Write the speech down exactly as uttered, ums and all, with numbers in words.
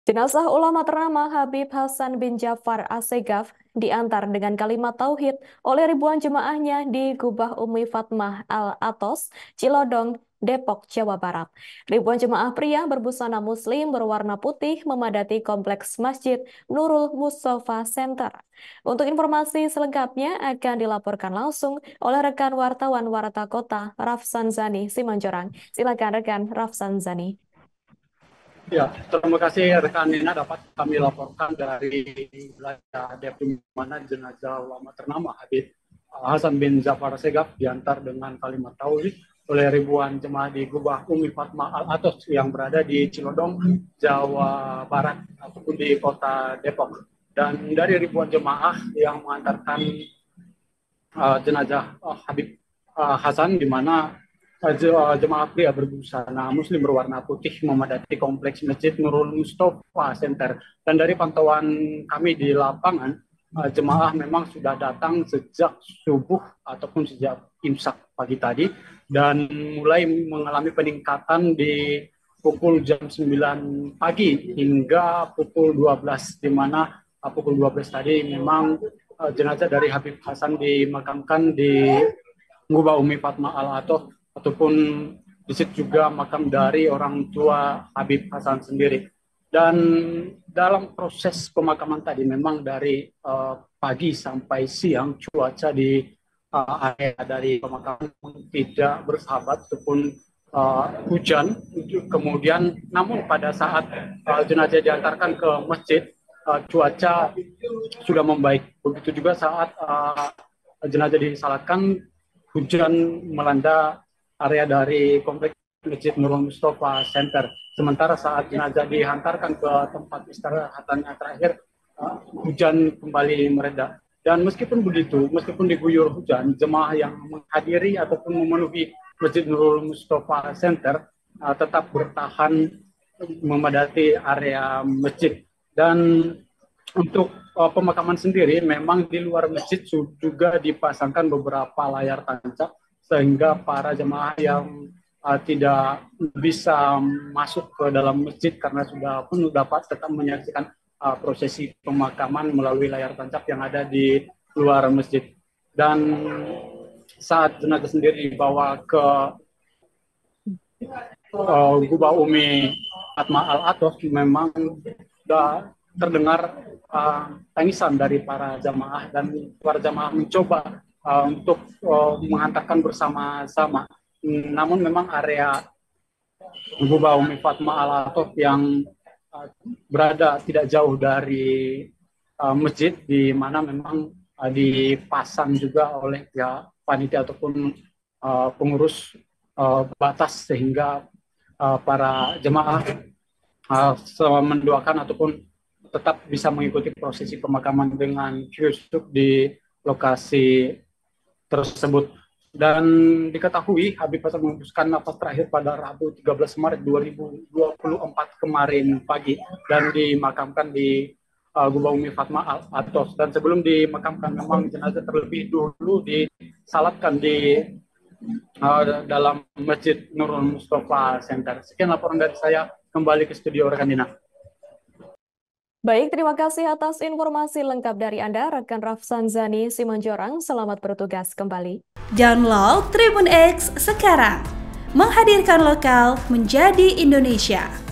Jenazah ulama ternama Habib Hasan bin Ja'far Assegaf diantar dengan kalimat tauhid oleh ribuan jemaahnya di Gubah Umi Fatmah Al-Atos, Cilodong, Depok, Jawa Barat. Ribuan jemaah pria berbusana muslim berwarna putih memadati kompleks Masjid Nurul Mustafa Center. Untuk informasi selengkapnya akan dilaporkan langsung oleh rekan wartawan Warta Kota Rafsan Zani Simanjorang. Silakan rekan Rafsan Zani. Ya, terima kasih rekan Nina, dapat kami laporkan dari wilayah Depok di mana jenazah ulama ternama Habib Hasan bin Ja'far Assegaf diantar dengan kalimat tauhid oleh ribuan jemaah di Gubah Umi Fatmah Al-Atos yang berada di Cilodong, Jawa Barat ataupun di kota Depok. Dan dari ribuan jemaah yang mengantarkan uh, jenazah uh, Habib uh, Hasan, di mana jemaah pria berbusana muslim berwarna putih memadati kompleks Masjid Nurul Mustafa Center. Dan dari pantauan kami di lapangan, jemaah memang sudah datang sejak subuh ataupun sejak imsak pagi tadi, dan mulai mengalami peningkatan di pukul jam sembilan pagi hingga pukul dua belas, di mana pukul dua belas tadi memang jenazah dari Habib Hasan dimakamkan di Gubah Umi Fatmah Al-Atos, ataupun di situ juga makam dari orang tua Habib Hasan sendiri. Dan dalam proses pemakaman tadi memang dari uh, pagi sampai siang cuaca di uh, area dari pemakaman tidak bersahabat ataupun uh, hujan. Kemudian namun pada saat uh, jenazah diantarkan ke masjid, uh, cuaca sudah membaik. Begitu juga saat uh, jenazah disalatkan, hujan melanda area dari kompleks Masjid Nurul Mustafa Center. Sementara saat jenazah dihantarkan ke tempat istirahatannya terakhir, uh, hujan kembali mereda. Dan meskipun begitu, meskipun diguyur hujan, jemaah yang menghadiri ataupun memenuhi Masjid Nurul Mustafa Center uh, tetap bertahan memadati area masjid. Dan untuk uh, pemakaman sendiri, memang di luar masjid juga dipasangkan beberapa layar tancap, sehingga para jemaah yang uh, tidak bisa masuk ke dalam masjid karena sudah penuh dapat tetap menyaksikan uh, prosesi pemakaman melalui layar tancap yang ada di luar masjid. Dan saat jenazah sendiri dibawa ke uh, Gubah Umi Fatmah Al-Atos, memang sudah terdengar uh, tangisan dari para jamaah, dan para jamaah mencoba Uh, untuk uh, mengantarkan bersama-sama. Namun memang area Gubah Umi Fatmah Al-Atos yang uh, berada tidak jauh dari uh, masjid, di mana memang uh, dipasang juga oleh pihak panitia ataupun uh, pengurus uh, batas, sehingga uh, para jemaah uh, selama mendoakan ataupun tetap bisa mengikuti prosesi pemakaman dengan khusyuk di lokasi tersebut. Dan diketahui Habib Hasan menghembuskan nafas terakhir pada Rabu tiga belas Maret dua ribu dua puluh empat kemarin pagi, dan dimakamkan di uh, Gubah Umi Fatmah Al-Atos. Dan sebelum dimakamkan memang jenazah terlebih dulu disalatkan di uh, dalam Masjid Nurul Mustafa Center. Sekian laporan dari saya, kembali ke studio rekan Dina. Baik, terima kasih atas informasi lengkap dari Anda, rekan Rafsan Zani Simanjorang. Selamat bertugas kembali. Download Tribun X sekarang, menghadirkan lokal menjadi Indonesia.